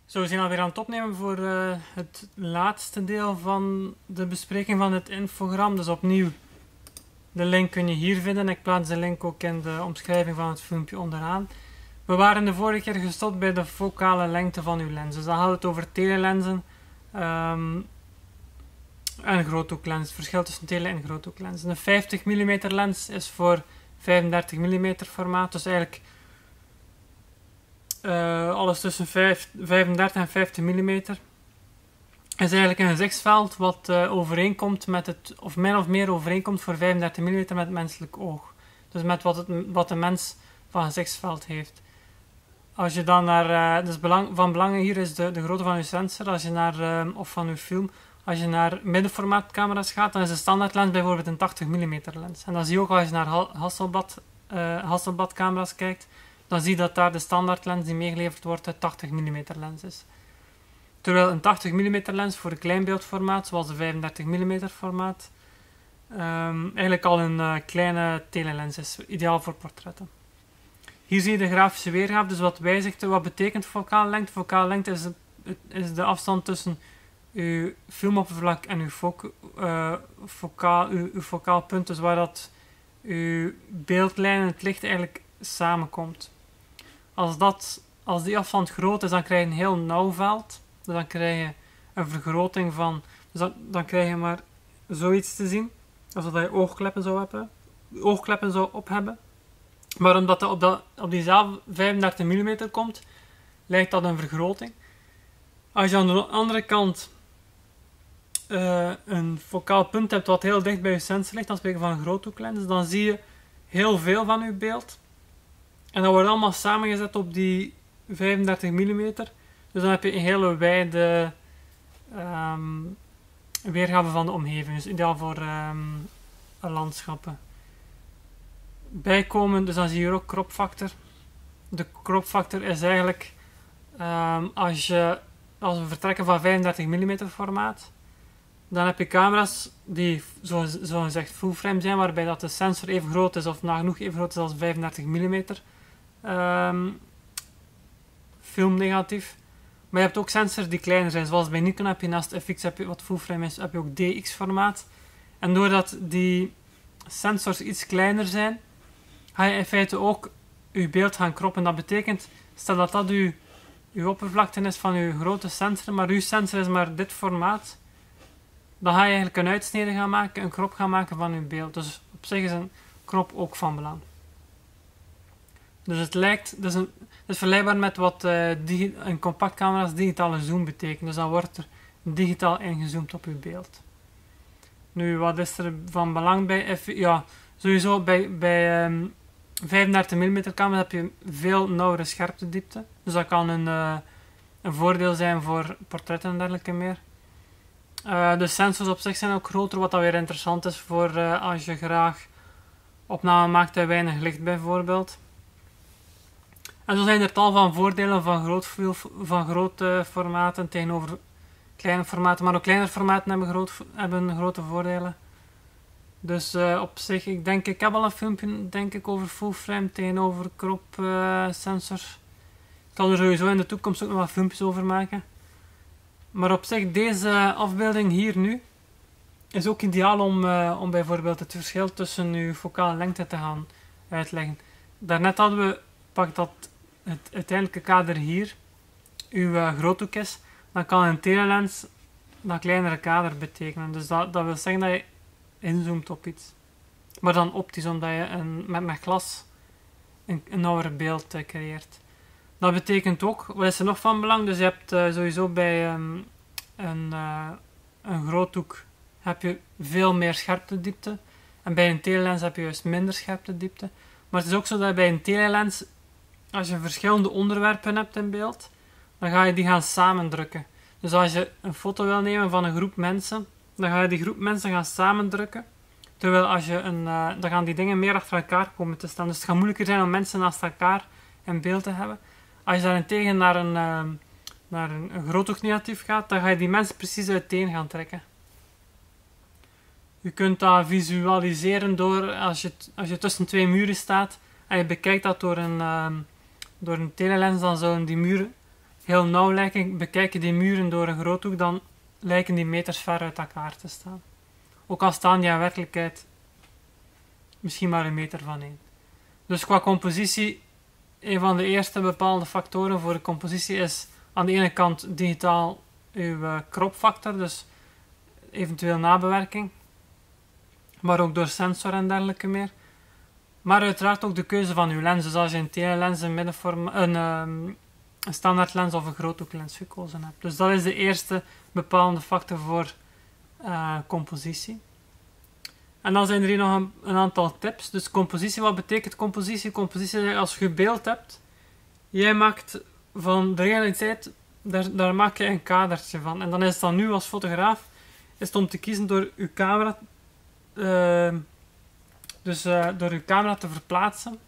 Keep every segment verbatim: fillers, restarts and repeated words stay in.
Zo, we zijn alweer aan het opnemen voor uh, het laatste deel van de bespreking van het infogram. Dus opnieuw, de link kun je hier vinden. Ik plaats de link ook in de omschrijving van het filmpje onderaan. We waren de vorige keer gestopt bij de focale lengte van uw lens. Dus dan gaat het over telelenzen um, en groothoeklens. Het verschil tussen tele- en groothoeklenzen. Een vijftig millimeter lens is voor vijfendertig millimeter formaat. Dus eigenlijk Uh, alles tussen vijfendertig en vijftig millimeter is eigenlijk een gezichtsveld wat uh, overeenkomt met het, of min of meer overeenkomt voor vijfendertig millimeter met het menselijk oog. Dus met wat, het, wat de mens van gezichtsveld heeft. Als je dan naar, uh, dus belang, van belang hier is de, de grootte van je sensor, als je naar, uh, of van je film. Als je naar middenformaatcamera's gaat, dan is de standaardlens bijvoorbeeld een tachtig millimeter lens. En dan zie je ook als je naar Hasselblad, uh, Hasselblad camera's kijkt, dan zie je dat daar de standaardlens die meegeleverd wordt een tachtig millimeter lens is. Terwijl een tachtig millimeter lens voor een kleinbeeldformaat, zoals de vijfendertig millimeter formaat, um, eigenlijk al een uh, kleine telelens is, ideaal voor portretten. Hier zie je de grafische weergave, dus wat wijzigt, wat betekent focale lengte? Focale lengte is, is de afstand tussen uw filmoppervlak en uw, foc, uh, focaal, uw, uw focaal punt, dus waar dat uw beeldlijn en het licht eigenlijk samenkomt. Als, dat, als die afstand groot is, dan krijg je een heel nauw veld. Dus dan krijg je een vergroting van... Dus dan, dan krijg je maar zoiets te zien. Alsof je oogkleppen zou hebben. Oogkleppen zou op hebben. Maar omdat dat op, dat, op diezelfde vijfendertig millimeter komt, lijkt dat een vergroting. Als je aan de andere kant uh, een focaal punt hebt wat heel dicht bij je sensor ligt, dan spreken we van een groothoeklens, dan zie je heel veel van je beeld. En dat wordt allemaal samengezet op die vijfendertig millimeter. Dus dan heb je een hele wijde um, weergave van de omgeving. Dus ideaal voor um, landschappen. Bijkomen, dus dan zie je hier ook crop factor. De crop factor is eigenlijk um, als, je, als we vertrekken van vijfendertig millimeter formaat, dan heb je camera's die zo, zo gezegd full frame zijn, waarbij dat de sensor even groot is of nagenoeg even groot is als vijfendertig millimeter. Um, filmnegatief. Maar je hebt ook sensors die kleiner zijn. Zoals bij Nikon heb je naast F X, heb je, wat full frame is, heb je ook D X formaat. En doordat die sensors iets kleiner zijn, ga je in feite ook je beeld gaan kroppen. Dat betekent, stel dat dat uw, uw oppervlakte is van uw grote sensor, maar uw sensor is maar dit formaat, dan ga je eigenlijk een uitsnede gaan maken, een crop gaan maken van uw beeld. Dus op zich is een crop ook van belang. Dus het lijkt, dus een, het is vergelijkbaar met wat uh, digi een compactcamera's digitale zoom betekent. Dus dan wordt er digitaal ingezoomd op uw beeld. Nu, wat is er van belang bij? F ja, sowieso bij, bij um, vijfendertig millimeter camera's heb je veel nauwere scherptediepte. Dus dat kan een, uh, een voordeel zijn voor portretten en dergelijke meer. Uh, de sensors op zich zijn ook groter, wat dan weer interessant is voor uh, als je graag opname maakt uit weinig licht bijvoorbeeld. En zo zijn er tal van voordelen van, groot, van grote formaten tegenover kleine formaten. Maar ook kleinere formaten hebben, groot, hebben grote voordelen. Dus uh, op zich, ik denk, ik heb al een filmpje denk ik, over full frame tegenover crop uh, sensors. Ik zal er sowieso in de toekomst ook nog wat filmpjes over maken. Maar op zich, deze afbeelding hier nu, is ook ideaal om, uh, om bijvoorbeeld het verschil tussen uw focale lengte te gaan uitleggen. Daarnet hadden we, pak dat het uiteindelijke kader hier, uw uh, groothoek is, dan kan een telelens dat kleinere kader betekenen. Dus dat, dat wil zeggen dat je inzoomt op iets. Maar dan optisch, omdat je een, met, met glas een, een nauwer beeld uh, creëert. Dat betekent ook, wat is er nog van belang? Dus je hebt uh, sowieso bij um, een, uh, een groothoek heb je veel meer scherptediepte. En bij een telelens heb je juist minder scherptediepte. Maar het is ook zo dat bij een telelens, als je verschillende onderwerpen hebt in beeld, dan ga je die gaan samendrukken. Dus als je een foto wil nemen van een groep mensen, dan ga je die groep mensen gaan samendrukken. Terwijl als je een, uh, dan gaan die dingen meer achter elkaar komen te staan. Dus het gaat moeilijker zijn om mensen naast elkaar in beeld te hebben. Als je daarentegen naar een, uh, naar een, een groothoeknegatief gaat, dan ga je die mensen precies uiteen gaan trekken. Je kunt dat visualiseren door, als je, als je tussen twee muren staat en je bekijkt dat door een, uh, door een telelens, dan zouden die muren heel nauw lijken, bekijk je die muren door een groothoek, dan lijken die meters ver uit elkaar te staan. Ook al staan die in werkelijkheid misschien maar een meter van één. Dus qua compositie, een van de eerste bepaalde factoren voor de compositie is aan de ene kant digitaal uw uh, crop factor, dus eventueel nabewerking, maar ook door sensor en dergelijke meer. Maar uiteraard ook de keuze van uw lens. Dus als je een telelens, een, middenforma- een, um, een standaard lens of een groothoeklens gekozen hebt. Dus dat is de eerste bepalende factor voor uh, compositie. En dan zijn er hier nog een, een aantal tips. Dus compositie, wat betekent compositie? Compositie is als je beeld hebt, jij maakt van de realiteit, daar, daar maak je een kadertje van. En dan is het dan nu als fotograaf, is het om te kiezen door uw camera, uh, dus uh, door uw camera te verplaatsen,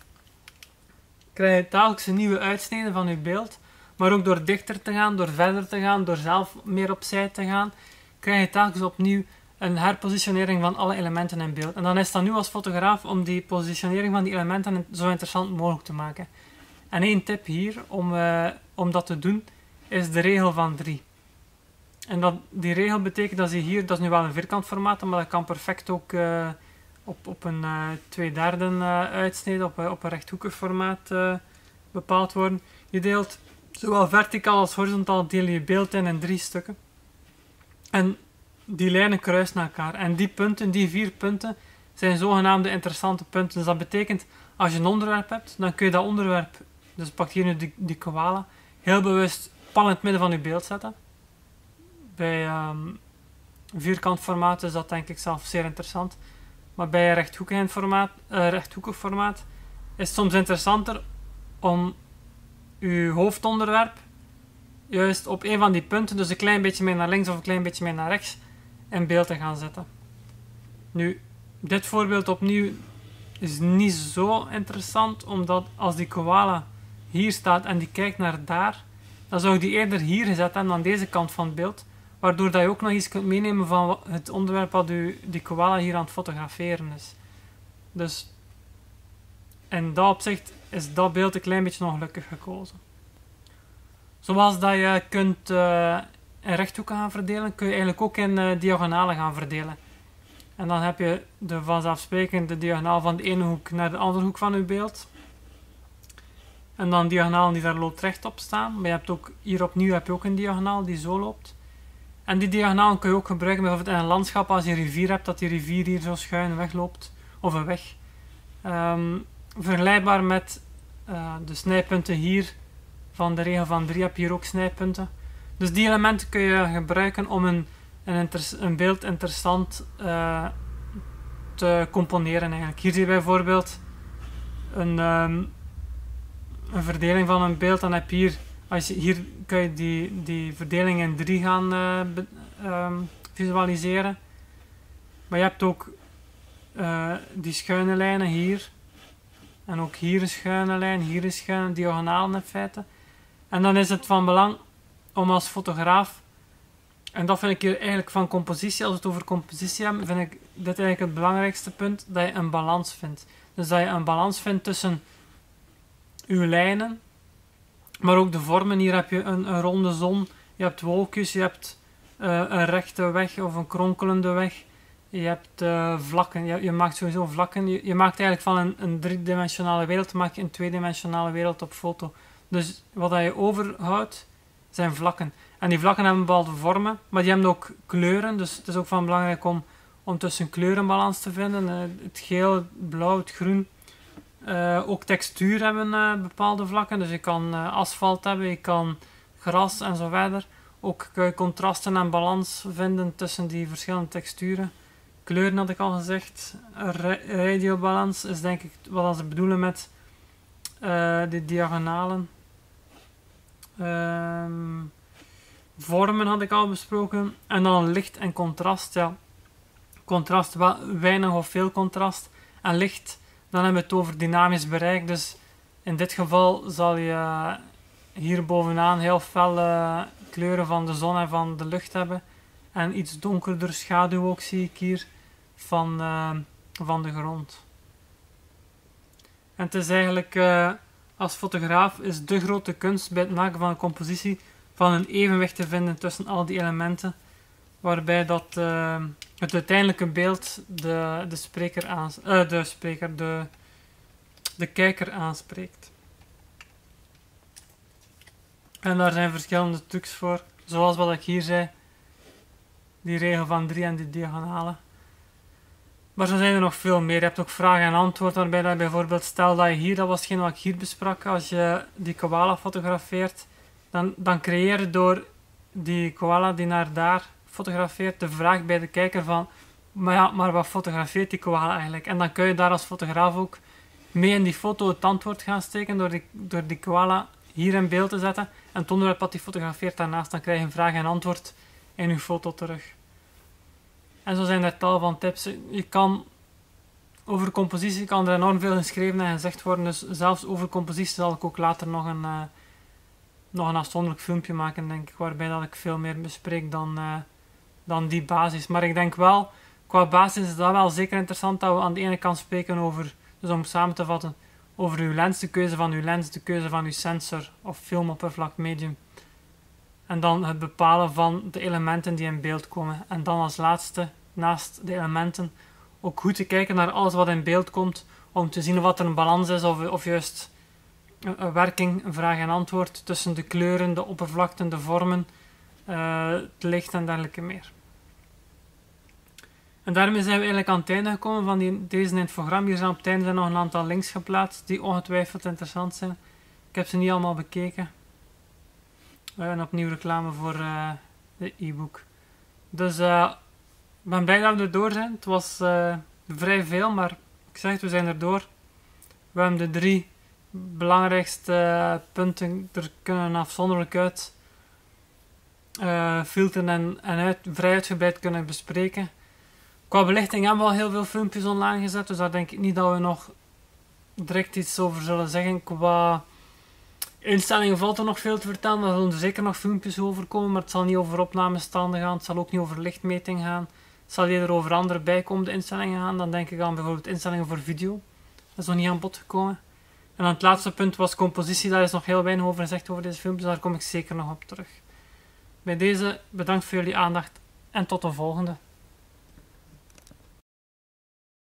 krijg je telkens een nieuwe uitsnede van uw beeld. Maar ook door dichter te gaan, door verder te gaan, door zelf meer opzij te gaan, krijg je telkens opnieuw een herpositionering van alle elementen in beeld. En dan is het dan nu als fotograaf om die positionering van die elementen zo interessant mogelijk te maken. En één tip hier om, uh, om dat te doen, is de regel van drie. En dat, die regel betekent dat je hier, dat is nu wel een vierkant formaat, maar dat kan perfect ook uh, op, op een uh, twee derde uh, uitsnede, op, uh, op een rechthoekig formaat uh, bepaald worden. Je deelt zowel verticaal als horizontaal deel je beeld in in drie stukken. En die lijnen kruisen naar elkaar. En die punten, die vier punten, zijn zogenaamde interessante punten. Dus dat betekent, als je een onderwerp hebt, dan kun je dat onderwerp, dus pak hier nu die, die koala, heel bewust pal in het midden van je beeld zetten. Bij um, vierkant formaat is dat denk ik zelf zeer interessant. Maar bij een rechthoekig formaat, uh, rechthoekig formaat is het soms interessanter om je hoofdonderwerp juist op een van die punten, dus een klein beetje meer naar links of een klein beetje meer naar rechts, in beeld te gaan zetten. Nu, dit voorbeeld opnieuw is niet zo interessant, omdat als die koala hier staat en die kijkt naar daar, dan zou ik die eerder hier gezet hebben aan deze kant van het beeld, waardoor dat je ook nog iets kunt meenemen van het onderwerp wat u, die koala hier aan het fotograferen is. Dus in dat opzicht is dat beeld een klein beetje ongelukkig gekozen. Zoals dat je kunt uh, in rechthoeken gaan verdelen, kun je eigenlijk ook in uh, diagonalen gaan verdelen. En dan heb je de vanzelfsprekend de diagonaal van de ene hoek naar de andere hoek van je beeld. En dan diagonalen die daar loodrechtop staan. Maar je hebt ook, hier opnieuw heb je ook een diagonaal die zo loopt. En die diagonaal kun je ook gebruiken bijvoorbeeld in een landschap als je een rivier hebt, dat die rivier hier zo schuin wegloopt. Of een weg. Um, vergelijkbaar met uh, de snijpunten hier van de regel van drie heb je hier ook snijpunten. Dus die elementen kun je gebruiken om een, een, een beeld interessant uh, te componeren eigenlijk. Hier zie je bijvoorbeeld een, um, een verdeling van een beeld. Dan heb je hier, als je, hier kun je die, die verdeling in drie gaan uh, be, um, visualiseren. Maar je hebt ook uh, die schuine lijnen hier. En ook hier een schuine lijn, hier een schuine diagonalen in feite. En dan is het van belang om als fotograaf, en dat vind ik hier eigenlijk van compositie, als we het over compositie hebben, vind ik dit eigenlijk het belangrijkste punt, dat je een balans vindt. Dus dat je een balans vindt tussen uw lijnen, maar ook de vormen. Hier heb je een, een ronde zon, je hebt wolkjes, je hebt uh, een rechte weg of een kronkelende weg. Je hebt uh, vlakken, je, je maakt sowieso vlakken. Je, je maakt eigenlijk van een, een driedimensionale wereld, maak je een tweedimensionale wereld op foto. Dus wat je overhoudt, zijn vlakken. En die vlakken hebben bepaalde vormen, maar die hebben ook kleuren. Dus het is ook van belangrijk om, om tussen kleurenbalans te vinden. Uh, het geel, het blauw, het groen. Uh, ook textuur hebben uh, bepaalde vlakken. Dus je kan uh, asfalt hebben, je kan gras en zo verder. Ook kun je contrasten en balans vinden tussen die verschillende texturen. Kleuren had ik al gezegd. Radial balans is denk ik wat ze bedoelen met uh, de diagonalen. Um, vormen had ik al besproken. En dan licht en contrast. Ja. Contrast, wel, weinig of veel contrast. En licht, dan hebben we het over dynamisch bereik. Dus in dit geval zal je hier bovenaan heel felle kleuren van de zon en van de lucht hebben. En iets donkerder schaduw ook zie ik hier van, uh, van de grond. En het is eigenlijk, uh, als fotograaf is de grote kunst bij het maken van een compositie van een evenwicht te vinden tussen al die elementen, waarbij dat uh, het uiteindelijke beeld de, de spreker aans uh, de spreker, de, de kijker aanspreekt. En daar zijn verschillende trucs voor, zoals wat ik hier zei, die regel van drie en die diagonale. Maar zo zijn er nog veel meer. Je hebt ook vraag en antwoord, waarbij dat bijvoorbeeld, stel dat je hier, dat was hetgeen wat ik hier besprak, als je die koala fotografeert, dan, dan creëer je door die koala die naar daar fotografeert, de vraag bij de kijker van, maar ja, maar wat fotografeert die koala eigenlijk? En dan kun je daar als fotograaf ook mee in die foto het antwoord gaan steken, door die, door die koala hier in beeld te zetten, en het onderwerp wat die fotografeert daarnaast, dan krijg je een vraag en antwoord in je foto terug. En zo zijn er tal van tips. Je kan over compositie kan er enorm veel geschreven en gezegd worden. Dus zelfs over compositie zal ik ook later nog een, uh, nog een afzonderlijk filmpje maken, denk ik. Waarbij dat ik veel meer bespreek dan, uh, dan die basis. Maar ik denk wel, qua basis is dat wel zeker interessant dat we aan de ene kant spreken over, dus om samen te vatten, over uw lens, de keuze van uw lens, de keuze van uw sensor of filmoppervlak medium. En dan het bepalen van de elementen die in beeld komen. En dan als laatste, naast de elementen, ook goed te kijken naar alles wat in beeld komt, om te zien of er een balans is, of, of juist een, een werking, een vraag en antwoord tussen de kleuren, de oppervlakten, de vormen, uh, het licht en dergelijke meer. En daarmee zijn we eigenlijk aan het einde gekomen van die, deze infogram. Hier zijn op het einde zijn nog een aantal links geplaatst die ongetwijfeld interessant zijn. Ik heb ze niet allemaal bekeken. En opnieuw reclame voor uh, de e-book. Dus uh, ik ben blij dat we er door zijn. Het was uh, vrij veel, maar ik zeg het, we zijn er door. We hebben de drie belangrijkste uh, punten er kunnen afzonderlijk uit uh, filteren en, en uit, vrij uitgebreid kunnen bespreken. Qua belichting hebben we al heel veel filmpjes online gezet, dus daar denk ik niet dat we nog direct iets over zullen zeggen. Qua instellingen valt er nog veel te vertellen, daar zullen er zeker nog filmpjes over komen, maar het zal niet over opnamestanden gaan, het zal ook niet over lichtmeting gaan. Het zal eerder over andere bijkomende instellingen gaan, dan denk ik aan bijvoorbeeld instellingen voor video. Dat is nog niet aan bod gekomen. En dan het laatste punt was compositie, daar is nog heel weinig over gezegd over deze filmpjes, daar kom ik zeker nog op terug. Bij deze bedankt voor jullie aandacht en tot de volgende.